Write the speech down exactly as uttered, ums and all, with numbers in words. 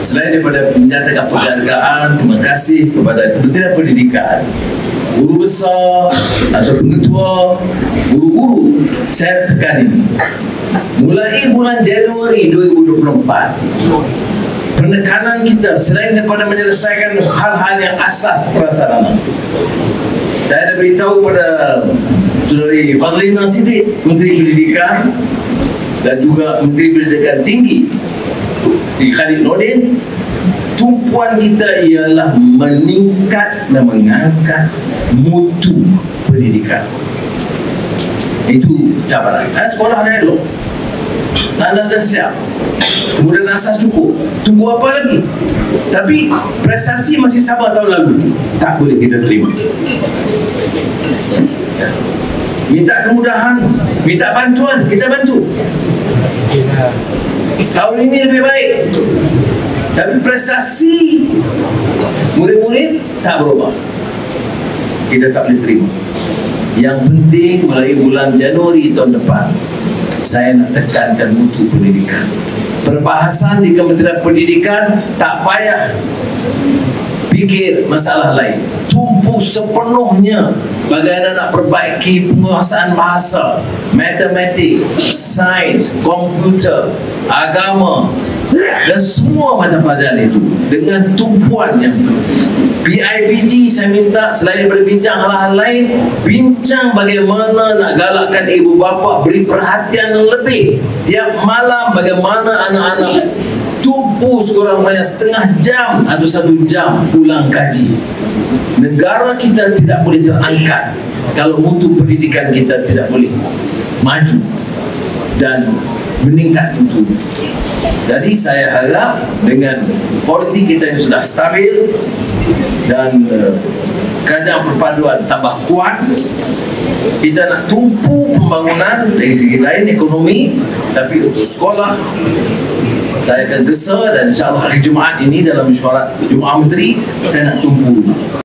Selain daripada menyatakan penghargaan, terima kasih kepada Kementerian Pendidikan, guru besar atau pengetua, guru-guru, saya tekan ini. Mulai bulan Januari dua ribu dua puluh empat, penekanan kita selain daripada menyelesaikan hal-hal yang asas prasarana. Saya dah beritahu pada Saudari Fazlina Siddiq, Menteri Pendidikan, dan juga Menteri Pendidikan Tinggi di Khalid Nordin, tumpuan kita ialah meningkat dan mengangkat mutu pendidikan. Itu cabaran. Dan sekolah dah elok, tanah dah siap, kemudian asas cukup, tunggu apa lagi? Tapi prestasi masih sama tahun lalu, tak boleh kita terima. Minta kemudahan, minta bantuan, kita bantu. Tahun ini lebih baik, tapi prestasi murid-murid tak berubah. Kita tak boleh terima. Yang penting mulai bulan Januari tahun depan, saya nak tekankan mutu pendidikan. Perbahasan di Kementerian Pendidikan, tak payah fikir masalah lain, tumpu sepenuhnya bagaimana nak perbaiki penguasaan bahasa, matematik, sains, komputer, agama dan semua mata pelajaran itu dengan tumpuannya. P I B G saya minta selain daripada bincang hal-hal lain, bincang bagaimana nak galakkan ibu bapa beri perhatian lebih tiap malam, bagaimana anak-anak tumpu sekurang banyak setengah jam atau satu jam ulang kaji. Negara kita tidak boleh terangkat kalau mutu pendidikan kita tidak boleh maju dan meningkat mutu. Jadi saya harap dengan politik kita yang sudah stabil dan uh, kerajaan perpaduan tambah kuat, kita nak tumpu pembangunan dari segi lain ekonomi, tapi untuk sekolah saya akan gesa dan insyaAllah hari Jumaat ini dalam mesyuarat Jumaat Menteri saya nak tumpu